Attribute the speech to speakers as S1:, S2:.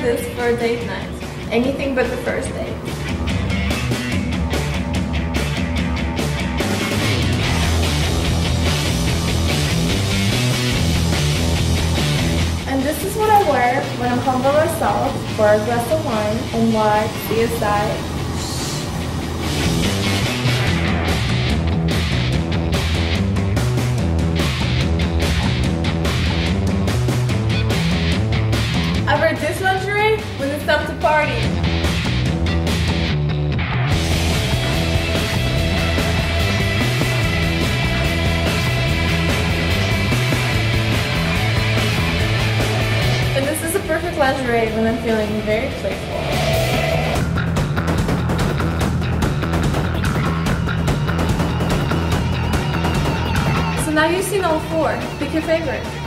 S1: this for a date night. Anything but the first date. And this is what I wear when I'm home by myself for a glass of wine and watch CSI. I wear this lingerie when it's time to party. And this is a perfect lingerie when I'm feeling very playful. So now you've seen all four. Pick your favorite.